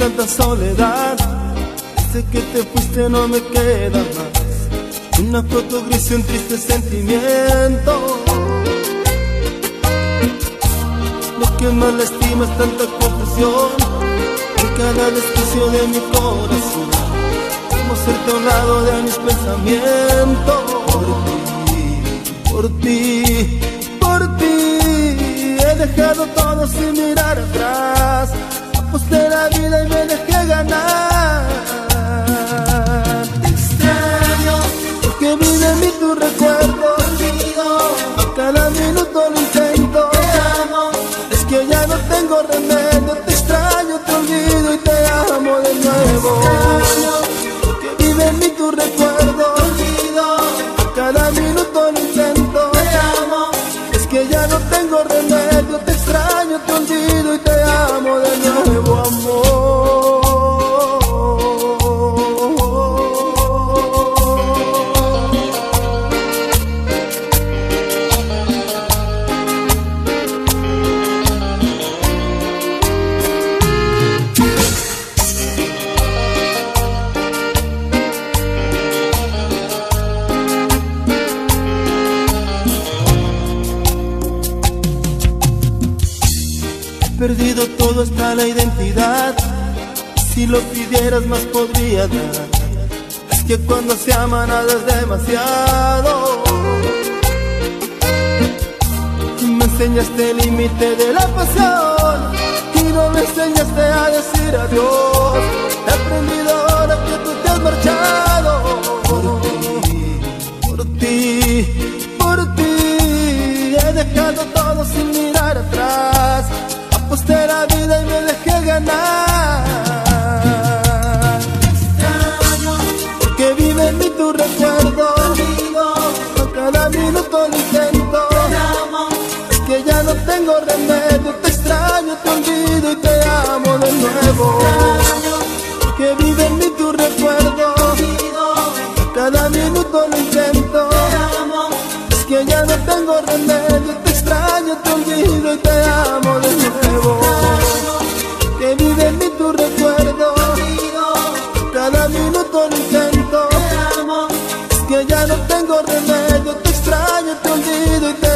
tanta soledad. Desde que te fuiste no me queda más una foto gris y un triste sentimiento. Lo que más lastima es tanta confusión en cada desquicio de mi corazón. Como serte a un lado de mis pensamientos. Por ti, por ti he dejado todo sin mirar atrás. Aposté la vida y me dejé ganar. Te extraño, porque vive en mí tu recuerdo. A cada minuto lo intento. Te amo, Es que ya no tengo remedio. Te extraño, te olvido y te amo de nuevo. Porque vive en mí tu recuerdo. A cada minuto lo intento. te amo, Es que ya no tengo remedio. Te extraño, te olvido y te amo de nuevo, amor. He perdido todo hasta la identidad. Si lo pidieras más podría dar. Es que cuando se ama nada es demasiado. Me enseñaste el límite de la pasión y no me enseñaste a decir adiós. He aprendido ahora que tú te has marchado. Por ti, por ti he dejado todo sin mirar atrás. Aposté la vida y me dejé ganar. te extraño, Porque vive en mí tu recuerdo. A cada minuto lo intento. te amo, Es que ya no tengo remedio. Te extraño, te olvido y te amo de nuevo. Porque vive en mí tu recuerdo. A cada minuto lo intento. te amo, Es que ya no tengo remedio. Te extraño, te olvido y te amo de nuevo. Que vive en mí tu recuerdo. Cada minuto lo intento. te amo, Es que ya no tengo remedio. Te extraño, te olvido y te